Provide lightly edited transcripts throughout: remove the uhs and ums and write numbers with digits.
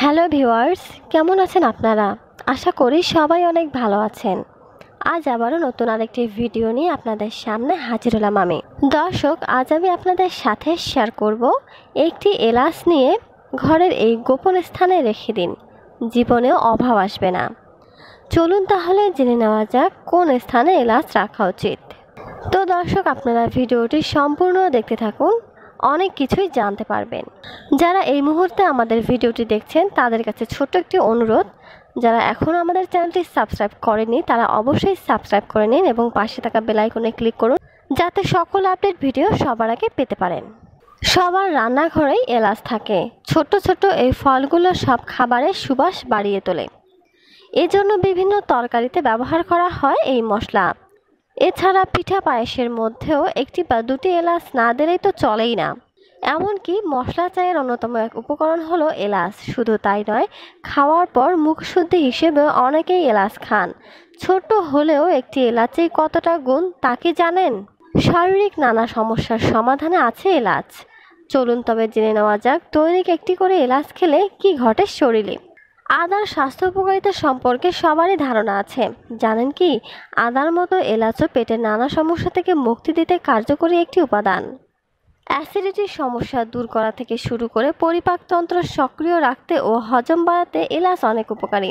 Hello viewers, কেমন আছেন আপনারা? আশা করি সবাই অনেক ভালো আছেন। আজ আবারও নতুন আরেকটি ভিডিও নিয়ে আপনাদের সামনে হাজির হলাম আমি। দর্শক, আজ আমি আপনাদের সাথে শেয়ার করব একটি এলাচ নিয়ে ঘরের এই গোপন স্থানে রেখে দিন, জীবনেও অভাব আসবে না। চলুন তাহলে জেনে নেওয়া যাক কোন স্থানে এলাচ রাখা উচিত। তো দর্শক, আপনারা ভিডিওটি সম্পূর্ণ দেখতে থাকুন, অনেক কিছুই জানতে পারবেন। যারা এই মুহূর্তে আমাদের ভিডিওটি দেখছেন তাদের কাছে ছোট্ট একটি অনুরোধ, যারা এখনও আমাদের চ্যানেলটি সাবস্ক্রাইব করেনি তারা অবশ্যই সাবস্ক্রাইব করে নিন এবং পাশে থাকা বেল আইকনে ক্লিক করুন, যাতে সকল আপডেট ভিডিও সবার আগে পেতে পারেন। সবার রান্নাঘরেই এলাচ থাকে। ছোট ছোট এই ফলগুলো সব খাবারের সুবাস বাড়িয়ে তোলে। এজন্য বিভিন্ন তরকারিতে ব্যবহার করা হয় এই মশলা। এছাড়া পিঠা পায়েসের মধ্যেও একটি বা দুটি এলাচ না দিলেই তো চলেই না। এমনকি মশলা চায়ের অন্যতম এক উপকরণ হলো এলাচ। শুধু তাই নয়, খাওয়ার পর মুখশুদ্ধি হিসেবে অনেকেই এলাচ খান। ছোট হলেও একটি এলাচেই কতটা গুণ তা কি জানেন? শারীরিক নানা সমস্যার সমাধানে আছে এলাচ। চলুন তবে জেনে নেওয়া যাক দৈনিক একটি করে এলাচ খেলে কি ঘটে শরীরে। আদার স্বাস্থ্য উপকারিতা সম্পর্কে সবারই ধারণা আছে। জানেন কি, আদার মতো এলাচও পেটের নানা সমস্যা থেকে মুক্তি দিতে কার্যকরী একটি উপাদান। অ্যাসিডিটির সমস্যা দূর করা থেকে শুরু করে পরিপাকতন্ত্র সক্রিয় রাখতে ও হজম বাড়াতে এলাচ অনেক উপকারী।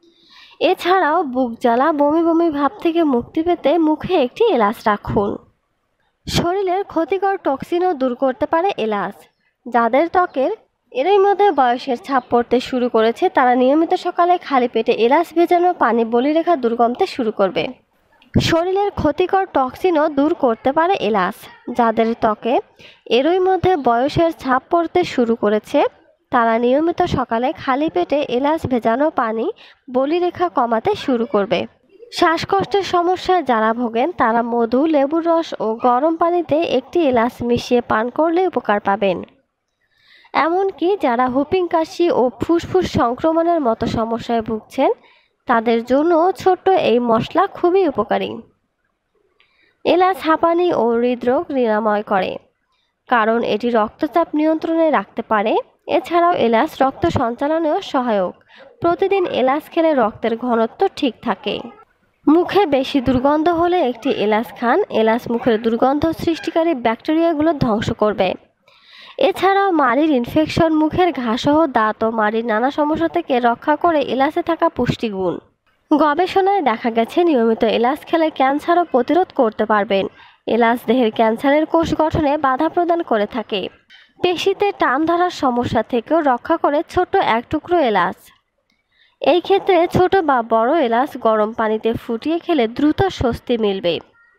এছাড়াও বুক জ্বালা, বমি বমি ভাব থেকে মুক্তি পেতে মুখে একটি এলাচ রাখুন। শরীরের ক্ষতিকর টক্সিনও দূর করতে পারে এলাচ। যাদের ত্বকের এরই মধ্যে বয়সের ছাপ পড়তে শুরু করেছে তারা নিয়মিত সকালে খালি পেটে এলাচ ভেজানো পানি বলিরেখা দূর কমতে শুরু করবে। শরীরের ক্ষতিকর টক্সিনও দূর করতে পারে এলাচ। যাদের ত্বকে এরই মধ্যে বয়সের ছাপ পড়তে শুরু করেছে তারা নিয়মিত সকালে খালি পেটে এলাচ ভেজানো পানি বলিরেখা কমাতে শুরু করবে। শ্বাসকষ্টের সমস্যায় যারা ভোগেন তারা মধু, লেবুর রস ও গরম পানিতে একটি এলাচ মিশিয়ে পান করলে উপকার পাবেন। এমনকি যারা হুপিং কাশি ও ফুসফুস সংক্রমণের মতো সমস্যায় ভুগছেন তাদের জন্য ছোট্ট এই মশলা খুবই উপকারী। এলাচ হাঁপানি ও হৃদরোগ নিরাময় করে, কারণ এটি রক্তচাপ নিয়ন্ত্রণে রাখতে পারে। এছাড়াও এলাচ রক্ত সঞ্চালনেও সহায়ক। প্রতিদিন এলাচ খেলে রক্তের ঘনত্ব ঠিক থাকে। মুখে বেশি দুর্গন্ধ হলে একটি এলাচ খান। এলাচ মুখের দুর্গন্ধ সৃষ্টিকারী ব্যাকটেরিয়াগুলো ধ্বংস করবে। এছাড়াও মাড়ির ইনফেকশন, মুখের ঘাসহ দাঁত ও মাড়ির নানা সমস্যা থেকে রক্ষা করে এলাচে থাকা পুষ্টিগুণ। গবেষণায় দেখা গেছে নিয়মিত এলাচ খেলে ক্যান্সারও প্রতিরোধ করতে পারবেন। এলাচ দেহের ক্যান্সারের কোষ গঠনে বাধা প্রদান করে থাকে। পেশিতে টান ধরার সমস্যা থেকেও রক্ষা করে ছোট এক টুকরো এলাচ। এই ক্ষেত্রে ছোট বা বড় এলাচ গরম পানিতে ফুটিয়ে খেলে দ্রুত স্বস্তি মিলবে।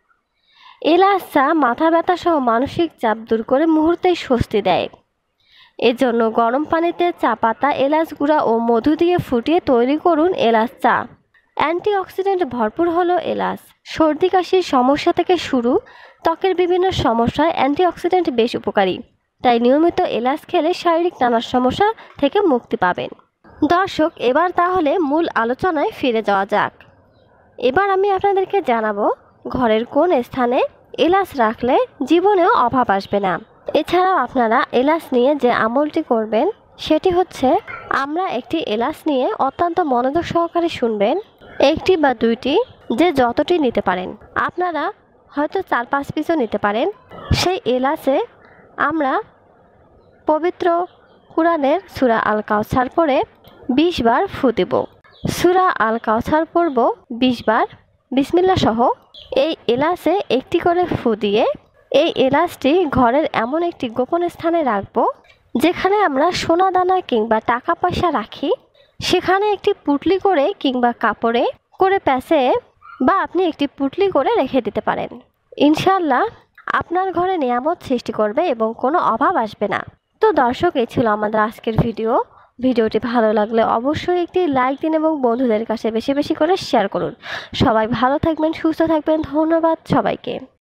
এলাচ চা মাথা ব্যথা সহ মানসিক চাপ দূর করে মুহূর্তেই স্বস্তি দেয়। এজন্য গরম পানিতে চা পাতা, এলাচ গুঁড়া ও মধু দিয়ে ফুটিয়ে তৈরি করুন এলাচ চা। অ্যান্টিঅক্সিডেন্ট ভরপুর হলো এলাচ। সর্দি কাশির সমস্যা থেকে শুরু ত্বকের বিভিন্ন সমস্যায় অ্যান্টিঅক্সিডেন্ট বেশ উপকারী। তাই নিয়মিত এলাচ খেলে শারীরিক নানা সমস্যা থেকে মুক্তি পাবেন। দর্শক, এবার তাহলে মূল আলোচনায় ফিরে যাওয়া যাক। এবার আমি আপনাদেরকে জানাবো ঘরের কোন স্থানে এলাচ রাখলে জীবনেও অভাব আসবে না। এছাড়াও আপনারা এলাচ নিয়ে যে আমলটি করবেন সেটি হচ্ছে, আমরা একটি এলাচ নিয়ে অত্যন্ত মনোযোগ সহকারে শুনবেন। একটি বা দুইটি, যে যতটি নিতে পারেন, আপনারা হয়তো 4-5 পিসও নিতে পারেন। সেই এলাচে আমরা পবিত্র কুরআনের সূরা আল কাউসার পড়ে 20 বার ফু দেব। সূরা আল কাউসার পড়ব 20 বার বিসমিল্লাহ সহ। এই এলাচে একটি করে ফু দিয়ে এই এলাচটি ঘরের এমন একটি গোপন স্থানে রাখবো যেখানে আমরা সোনা দানা কিংবা টাকা পয়সা রাখি। সেখানে একটি পুটলি করে কিংবা কাপড়ে করে প্যাঁচে বা আপনি একটি পুটলি করে রেখে দিতে পারেন। ইনশাআল্লাহ আপনার ঘরে নিয়ামত সৃষ্টি করবে এবং কোনো অভাব আসবে না। তো দর্শক, এই ছিল আমাদের আজকের ভিডিওটি ভালো লাগলে অবশ্যই একটি লাইক দিন এবং বন্ধুদের কাছে বেশি বেশি করে শেয়ার করুন। সবাই ভালো থাকবেন, সুস্থ থাকবেন। ধন্যবাদ সবাইকে।